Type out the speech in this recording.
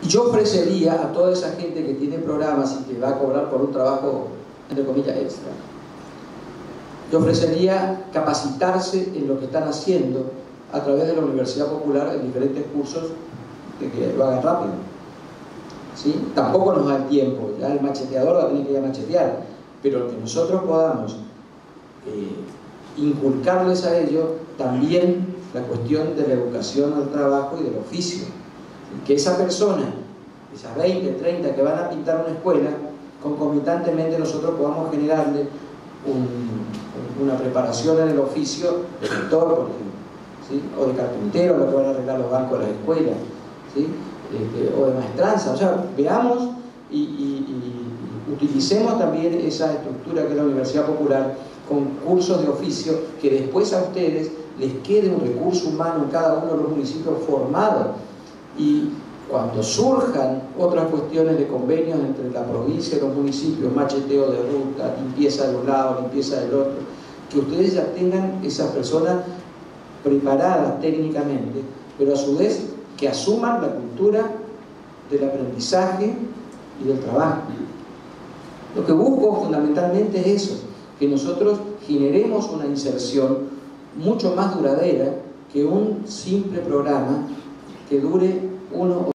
yo ofrecería a toda esa gente que tiene programas y que va a cobrar por un trabajo, entre comillas, extra, yo ofrecería capacitarse en lo que están haciendo a través de la Universidad Popular en diferentes cursos que lo hagan rápido. ¿Sí? Tampoco nos da el tiempo, ya el macheteador va a tener que ir a machetear, pero que nosotros podamos inculcarles a ellos también la cuestión de la educación al trabajo y del oficio. Que esa persona, esas 20, 30 que van a pintar una escuela, concomitantemente nosotros podamos generarle una preparación en el oficio de pintor, por ejemplo, ¿sí? O de carpintero, lo que van a arreglar los bancos de las escuelas, ¿sí? O de maestranza. O sea, veamos y utilicemos también esa estructura que es la Universidad Popular con cursos de oficio, que después a ustedes les quede un recurso humano en cada uno de los municipios formado, y cuando surjan otras cuestiones de convenios entre la provincia y los municipios, macheteo de ruta, limpieza de un lado, limpieza del otro, que ustedes ya tengan esas personas preparadas técnicamente, pero a su vez que asuman la cultura del aprendizaje y del trabajo. Lo que busco fundamentalmente es eso, que nosotros generemos una inserción mucho más duradera que un simple programa que dure 1 o